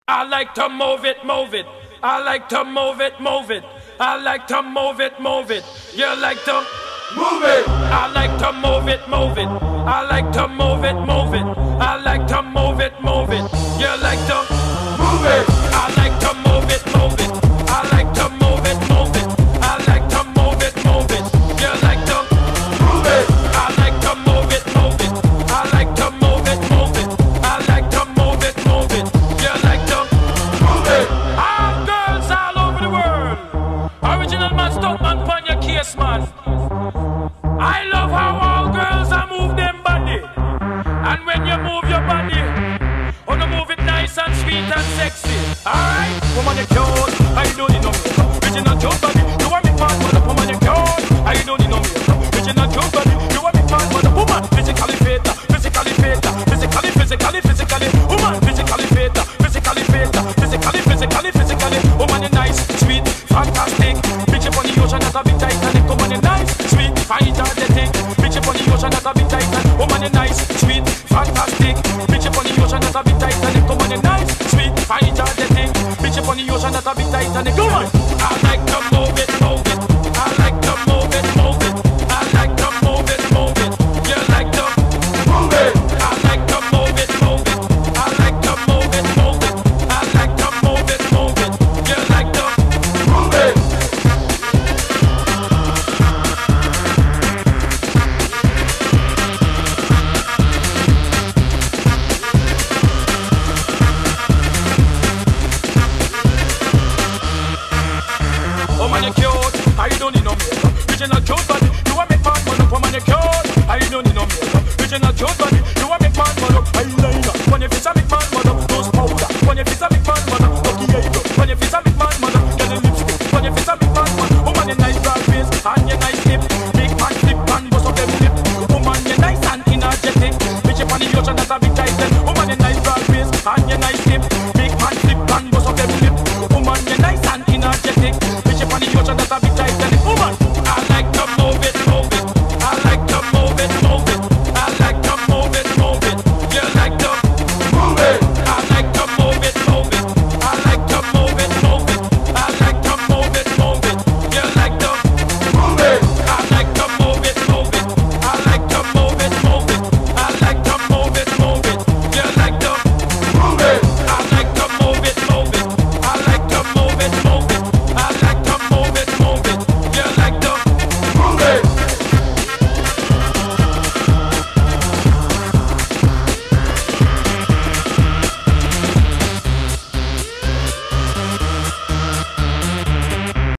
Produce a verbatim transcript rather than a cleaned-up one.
I like to move it, move it. I like to move it, move it. I like to move it, move it. You like to move it. I like to move it, move it. I like to move it, move it. I like to move it, move it. You like to move it. I like to move it, move it. I like to move it, move it. I like to move it, move it. You like to move it. I like to move it, move it. I like to move it, move it. I like to move it, move it. You like to move it. All girls all over the world. Original man, stunt man, pon your case, man. I love how all girls are move them body. And when you move your body, wanna move it nice and sweet and sexy. Alright? Woman, you cute. I don't need no makeup. Original cute body. You want me part for the woman, you cute. I don't need no makeup. Original cute body. You want me part for the woman. Physically fit, physically fit, physically, physically, physically. Woman, physically fit, physically fit, physically, physically, physically. Woman, you nice, sweet, fantastic. Bitch up on the ocean, that's a big Titanic. Woman, you nice, sweet, fine, energetic. Bitch up on the ocean, that's a big Titanic. Woman, you nice, sweet, fantastic. Bitch up on the ocean, that's a big Titanic. Woman, you nice, sweet, fine, energetic. Bitch up on the ocean, that's a big Titanic. Go on.